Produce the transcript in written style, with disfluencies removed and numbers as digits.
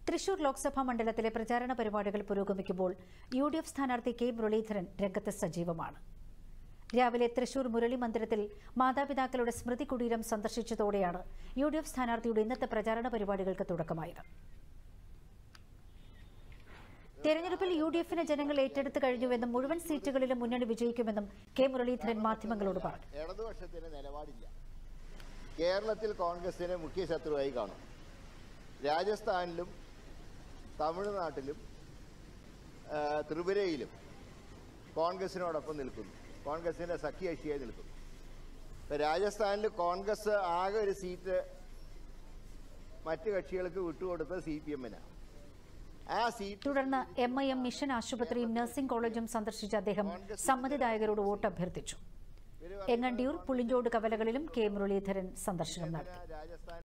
തൃശൂർ ലോക്സഭാ മണ്ഡലത്തിലെ പ്രചാരണ പരിപാടികൾ പുരോഗമിക്കുമ്പോൾ യുഡിഎഫ് സ്ഥാനാർത്ഥി കെ മുരളീധരൻ രംഗത്ത് സജീവമാണ്. രാവിലെ തൃശൂർ മുരളി മന്ദിരത്തിൽ മാതാപിതാക്കളുടെ സ്മൃതി കുടീരം സന്ദർശിച്ചതോടെയാണ് യുഡിഎഫ് സ്ഥാനാർത്ഥിയുടെ ഇന്നത്തെ പ്രചാരണ പരിപാടികൾക്ക് തുടക്കമായത്. തെരഞ്ഞെടുപ്പിൽ യുഡിഎഫിനെ ജനങ്ങൾ ഏറ്റെടുത്തു കഴിഞ്ഞുവെന്നും മുഴുവൻ സീറ്റുകളിലും മുന്നണി വിജയിക്കുമെന്നും കെ മുരളീധരൻ മാധ്യമങ്ങളോട് പറഞ്ഞു. ഇടതുപക്ഷത്തിന് നിലപാടില്ല. കേരളത്തിൽ കോൺഗ്രസിനെ മുഖ്യ ശത്രുവായി കാണും. രാജസ്ഥാനിലും തമിഴ്നാട്ടിലും ത്രിപുരയിലും കോൺഗ്രസിനോടൊപ്പം നിൽക്കുന്നു. കോൺഗ്രസിന്റെ സഖ്യകക്ഷിയായി നിൽക്കുന്നു. രാജസ്ഥാനിൽ കോൺഗ്രസ് ആകെ ഒരു സീറ്റ് മറ്റ് കക്ഷികൾക്ക് വിട്ടുകൊടുത്തത് CPM-നാണ്. തുടർന്ന് MIM മിഷൻ ആശുപത്രിയും നഴ്സിംഗ് കോളേജും സന്ദർശിച്ച അദ്ദേഹം സമ്മതിദായകരോട് വോട്ട് അഭ്യർത്ഥിച്ചു. എങ്ങണ്ടിയൂർ, പുളിഞ്ചോട് കവലകളിലും കെ മുരളീധരൻ സന്ദർശനം നടത്തി.